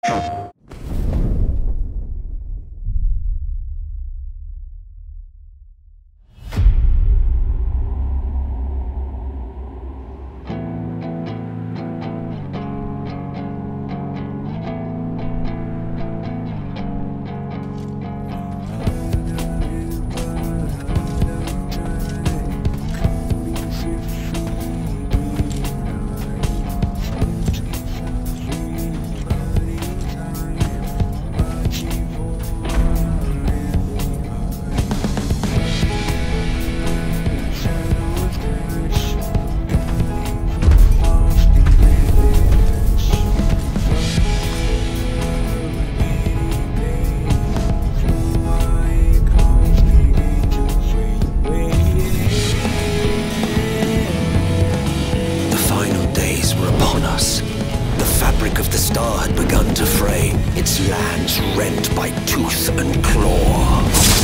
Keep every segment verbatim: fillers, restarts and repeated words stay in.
Lands rent by tooth and claw.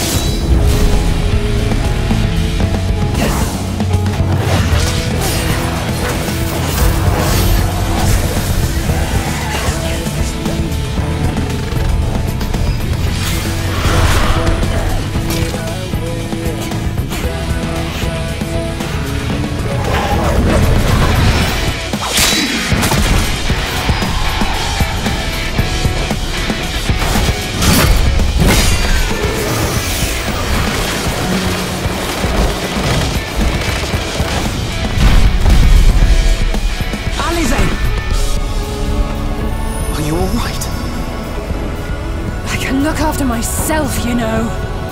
Look after myself, you know.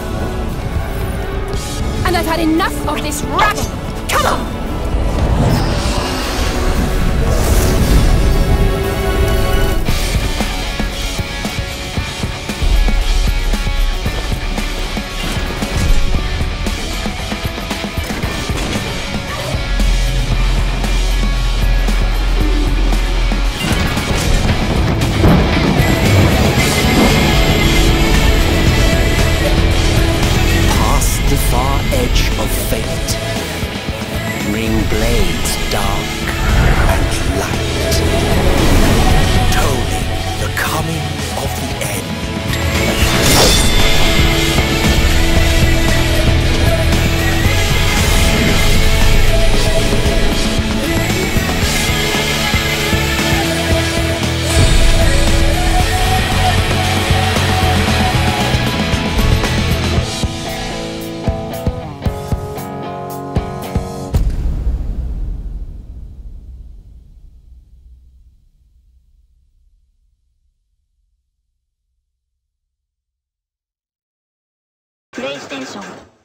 And I've had enough of this rabble. Come on! Ring blades dark and light, tolling the coming of the end. PlayStation